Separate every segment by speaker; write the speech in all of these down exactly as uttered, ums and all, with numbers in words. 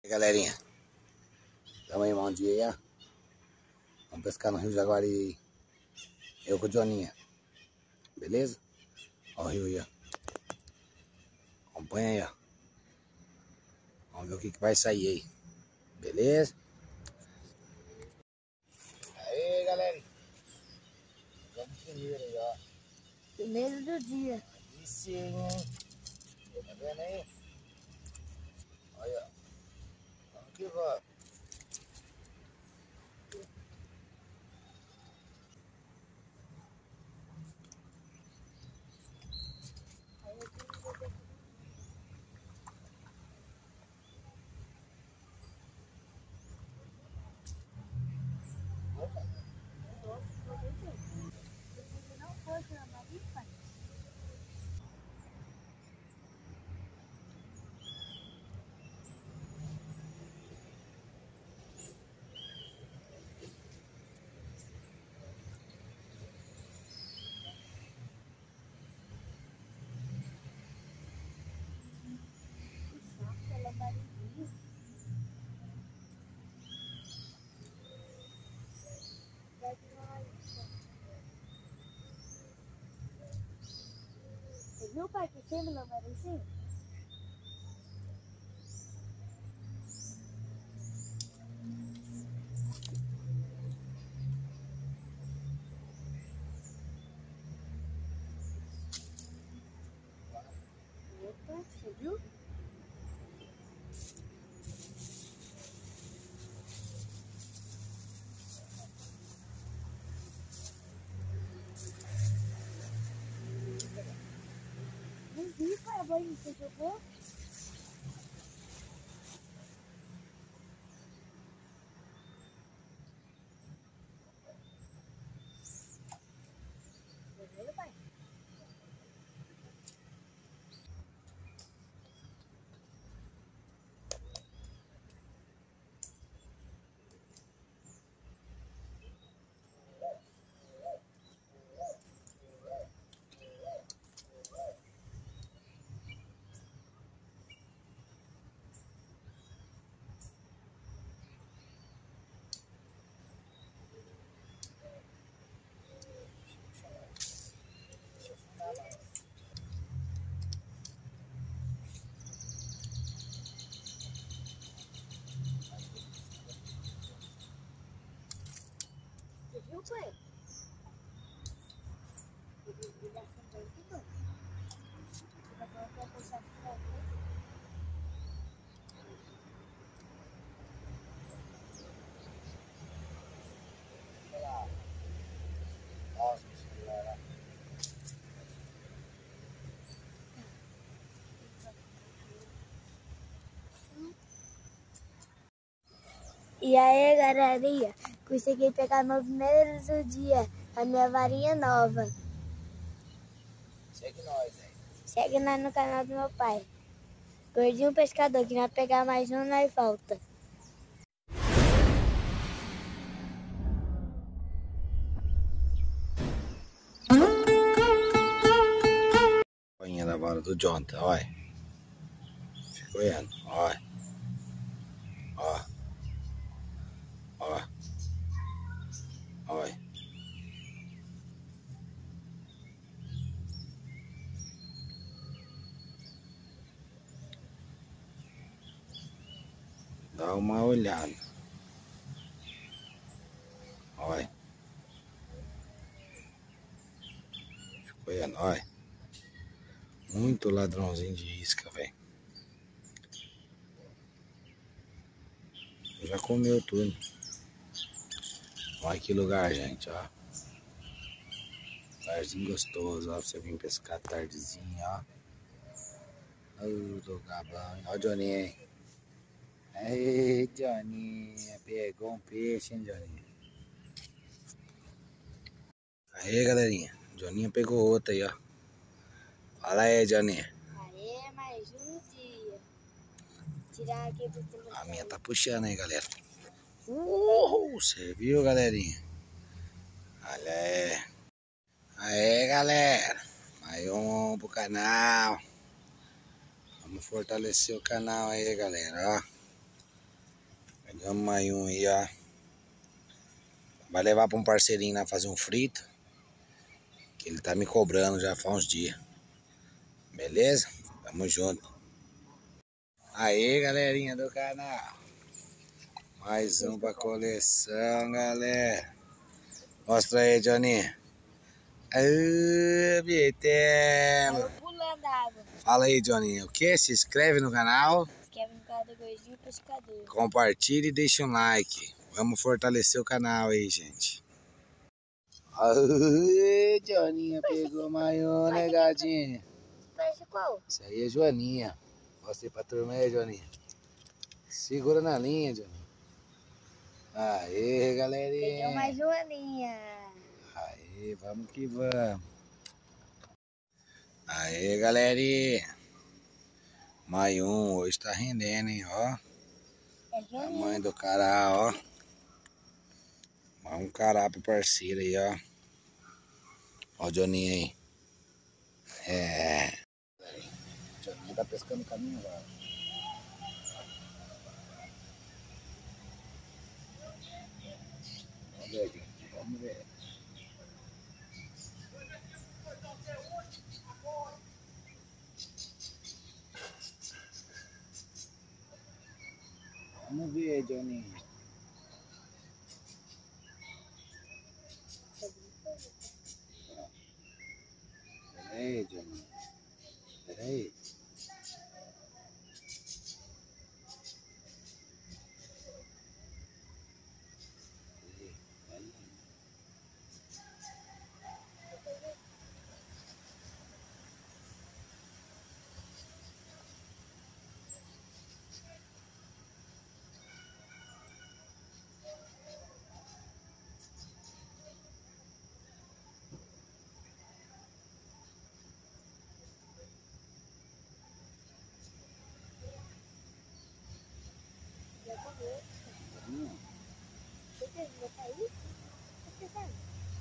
Speaker 1: E aí, galerinha, tamo aí, bom dia aí, ó. Vamos pescar no Rio Jaguari. Eu com o Joninha, beleza? Ó o rio aí, ó. Acompanha aí, ó. Vamos ver o que, que vai sair aí, beleza? Aí, galerinha, vamos primeiro aí, ó.
Speaker 2: Primeiro do dia.
Speaker 1: Aí sim, hein? Tá vendo aí? Olha, ó. Vamos que vamos.
Speaker 2: Não foi pela Marifa? Pela Marifinha. Você viu o pai que tem pela Marifinha? Opa, você viu? Não vi, pai, pai, você jogou? Primeiro, pai. Você viu, pai? Ele afundou tudo. Você vai colocar a poça fora.
Speaker 1: Nossa, galera.
Speaker 2: E aí, galerinha, consegui pegar meu primeiro do dia, a minha varinha nova.
Speaker 1: Segue nós, hein?
Speaker 2: Segue nós no canal do meu pai. Gordinho Pescador, que vai pegar mais um, nós volta.
Speaker 1: Coinha da vara do Jonathan, olha. Ficou olhando, olha. Ó. Ó. Olha. Dá uma olhada. Olha. Ficou olhando, olha. Muito ladrãozinho de isca, velho. Já comeu tudo. Olha que lugar, gente, ó. Lugarzinho gostoso, ó. Pra você vir pescar tardezinha, ó. Ô, lugar bom, hein? Ó o Joninha, hein? Ei, Joninha. Pegou um peixe, hein, Joninha? Aí, galerinha. Joninha pegou outro aí, ó. Fala aí, Joninha.
Speaker 2: Aê, mais um dia. Tirar aqui pro telefone.
Speaker 1: A minha tá puxando aí, galera. Uhul, você viu, galerinha? Olha aí. Aê, galera. Mais um pro canal. Vamos fortalecer o canal aí, galera, ó. Pegamos mais um aí, ó. Vai levar pra um parceirinho lá fazer um frito. Que ele tá me cobrando já faz uns dias. Beleza? Tamo junto. Aê, galerinha do canal. Mais um pra coleção, galera. Mostra aí, Johnny. Aê, Bitelo.
Speaker 2: Pulando a água.
Speaker 1: Fala aí, Johnny. O que? Se inscreve no canal.
Speaker 2: Se inscreve no canal do Gordinho Pescador.
Speaker 1: Compartilha e deixa um like. Vamos fortalecer o canal aí, gente. Aê, Joaninha pegou maior, né, gadinha?
Speaker 2: Parece qual?
Speaker 1: Isso aí é Joaninha. Mostra aí pra turma aí, Joaninha. Segura na linha, Joaninha. Aê, galerinha.
Speaker 2: Peguei uma Joaninha.
Speaker 1: Aê, vamos que vamos. Aê, galerinha. Mais um, hoje tá rendendo, hein, ó.
Speaker 2: É Joaninha.
Speaker 1: Tamanho do cará, ó. Mais um cará pro parceiro aí, ó. Ó o Joninho aí. É. O Joninho tá pescando o caminho agora. Vamos ver, gente. Vamos ver. Vamos ver, Joninho. Pera aí, Joninho. Pera aí. Hum.
Speaker 2: Você vai cair? Você sabe?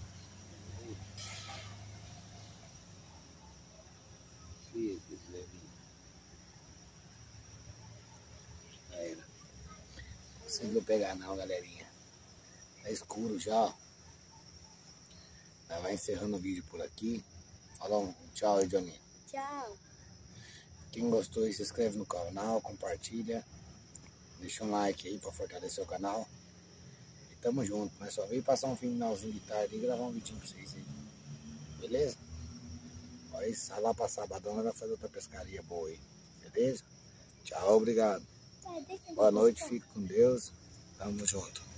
Speaker 1: Fiz, levinho. Aí, não conseguiu pegar não, galerinha. Tá escuro já, ó. Vai encerrando o vídeo por aqui. Fala um tchau aí, Johnny.
Speaker 2: Tchau.
Speaker 1: Quem gostou aí, se inscreve no canal, compartilha. Deixa um like aí pra fortalecer o canal. E tamo junto, mas só veio passar um finalzinho de tarde e gravar um vídeo pra vocês aí. Beleza? Aí lá pra sabadão nós vamos fazer outra pescaria boa aí. Beleza? Tchau, obrigado. Boa noite, fique com Deus. Tamo junto.